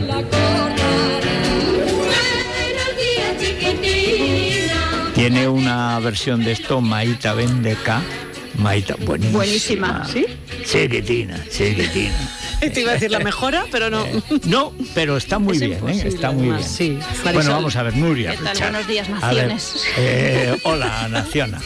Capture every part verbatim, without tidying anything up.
Tiene una versión de esto, Maita Bendeca. Maita, buenísima. Buenísima, ¿sí? Chiquitina, chiquitina. Te iba a decir la mejora, pero no. Eh, no, pero está muy es bien, ¿eh? Está muy bien. Sí. Bueno, vamos a ver, Nuria. ¿Qué tal? Richard. Buenos días, naciones. A ver, eh, hola, Naciona.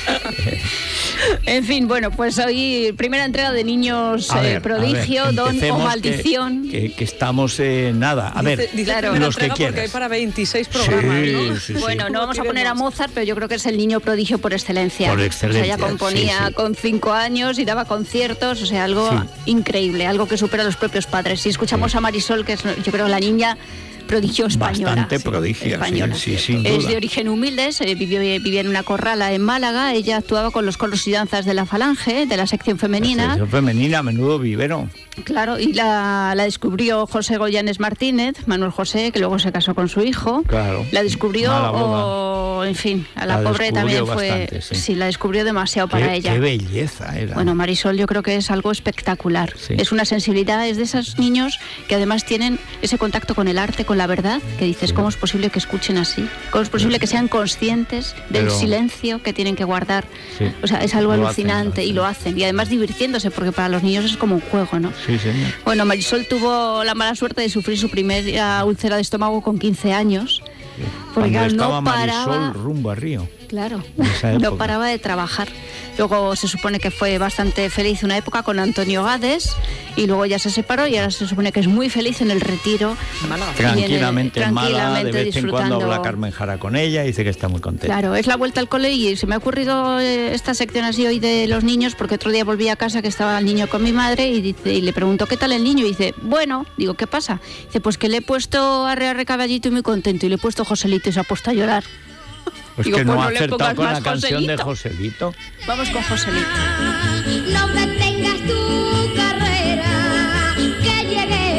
En fin, bueno, pues hoy primera entrega de Niños A ver, eh, Prodigio, a ver, Don o empecemos Maldición. Que, que, que estamos en nada. A Dice, ver, dice claro, primera los que entrega quieras. porque hay para veintiséis programas, Sí, ¿no? sí, sí. Bueno, no ¿Cómo vamos a poner a queremos? Mozart, pero yo creo que es el niño prodigio por excelencia. Por excelencia, O sea, ella componía sí, sí. con cinco años y daba conciertos, o sea, algo Sí. increíble, algo que supera a los propios padres. Si escuchamos a Marisol, que es, yo creo, la niña prodigio española. Bastante sí, prodigio, española. sí, sí, sin Es duda. de origen humilde, se vivió, vivía en una corrala en Málaga. Ella actuaba con los coros y danzas de la Falange, de la sección femenina. La sección femenina, menudo vivero. Claro, y la, la descubrió José Goyanes Martínez, Manuel José, que luego se casó con su hijo. Claro. La descubrió, Mala boda. o, en fin, a la, La pobre descubrió también fue... bastante, sí. sí, la descubrió demasiado para Qué, ella. qué belleza era. Bueno, Marisol yo creo que es algo espectacular. Sí. Es una sensibilidad, es de esos niños que además tienen ese contacto con el arte, con la verdad, que dices, Sí. ¿cómo es posible que escuchen así? ¿Cómo es posible que sean conscientes del Pero- silencio que tienen que guardar? Sí. O sea, es algo Lo alucinante hacen, lo y hacen. lo hacen. Y además divirtiéndose, porque para los niños es como un juego, ¿no? Sí, señor. Bueno, Marisol tuvo la mala suerte de sufrir su primera úlcera de estómago con quince años. Porque Cuando claro, estaba no paraba, Marisol rumbo a Río. claro, en esa no época. paraba de trabajar. Luego se supone que fue bastante feliz una época con Antonio Gades y luego ya se separó y ahora se supone que es muy feliz en el retiro. Málaga. Tranquilamente en Málaga, de tranquilamente vez en cuando disfrutando. habla Carmen Jara con ella y dice que está muy contenta. Claro, es la vuelta al cole y se me ha ocurrido eh, esta sección así hoy de los niños porque otro día volví a casa que estaba el niño con mi madre y, dice, y le pregunto ¿qué tal el niño? Y dice, bueno, digo, ¿qué pasa? Dice, pues que le he puesto arre arre caballito y muy contento y le he puesto Joselito y se ha puesto a llorar. Pues Digo, que no pues ha no le acertado pongas con la más canción de Joselito. Joselito. Vamos con Joselito. No detengas tu carrera, que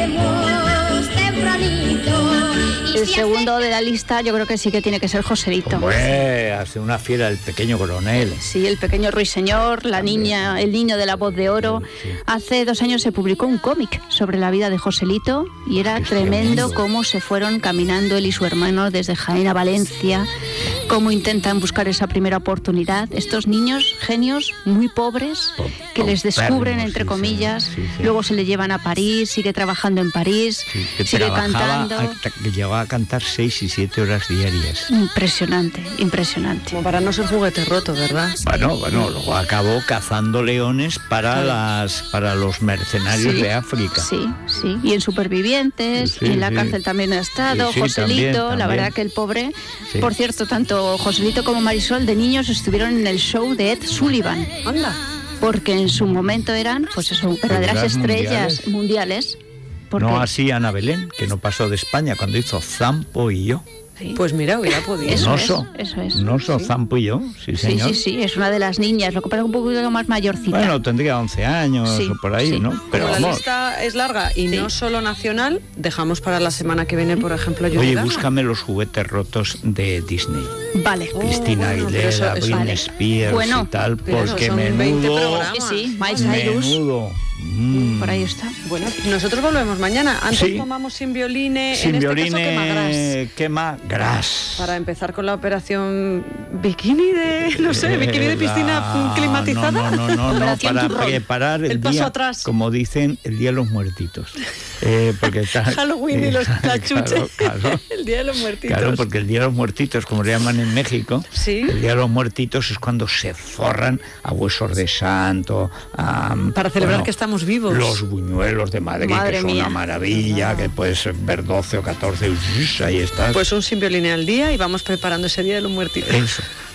lleguemos tempranito. Y El si segundo de la lista yo creo que sí que tiene que ser Joselito. Hombre, hace una fiera el pequeño coronel. Sí, el pequeño ruiseñor, la niña, el niño de la voz de oro. Sí. Hace dos años se publicó un cómic sobre la vida de Joselito y era Qué tremendo tremendo. cómo se fueron caminando él y su hermano desde Jaén a Valencia, cómo intentan buscar esa primera oportunidad. Estos niños, genios, muy pobres, Po- que les descubren, paupérrimos, entre sí, comillas, sí, sí, sí. luego se le llevan a París, sigue trabajando en París, Sí, que sigue trabajaba cantando. hasta que llegaba a cantar seis y siete horas diarias. Impresionante, impresionante. Como para no ser juguete roto, ¿verdad? Bueno, bueno, luego acabó cazando leones para las para los mercenarios Sí, de África. Sí, sí. Y en Supervivientes, Sí, y en la sí. cárcel también ha estado, Sí, sí, Joselito, también, la también. verdad que el pobre. Sí. Por cierto, tanto Joselito como Marisol de niños estuvieron en el show de Ed Sullivan, Anda. porque en su momento eran, pues eso, verdaderas Figuras estrellas mundiales. Porque, No así Ana Belén, que no pasó de España cuando hizo Zampo y yo. sí. Pues mira, hubiera podido. Eso Un es, oso. eso es. Un oso, Zampo y yo, sí, Sí, señor. sí, sí, es una de las niñas, lo que pasa es un poquito más mayorcita. Bueno, tendría once años Sí, o por ahí, sí. ¿no? Pero Como la vamos, lista es larga y Sí. no solo nacional, dejamos para la semana que viene, por ejemplo, oye, Yolanda. búscame los juguetes rotos de Disney. Vale. Oh, Cristina bueno, pero Aguilera, eso- eso- Britney vale. Spears Bueno, y tal, pero porque son veinte menudo... programas. Sí, Miley Cyrus, Menudo. Mm. por ahí está. Bueno, nosotros volvemos mañana. Antes Sí. tomamos sin violine, Sin en este violines, caso quemagras. quema gras. Para empezar con la operación bikini de, no sé, bikini de piscina La- climatizada. No, no, no, no, no, Operación para turrón. preparar el, El paso día, atrás. como dicen, el Día de los Muertitos. Eh, porque está, Halloween y los, la chuche. Claro, claro. El día de los muertitos. Claro, porque el Día de los Muertitos, como le llaman en México, Sí. el Día de los Muertitos es cuando se forran a huesos de santo, a, Para celebrar bueno, que estamos vivos. los buñuelos de Madrid, Madre que son mía. una maravilla, que puedes ver doce o catorce, y ahí estás. Pues un sin violín al día y vamos preparando ese día de los muertitos. Eso.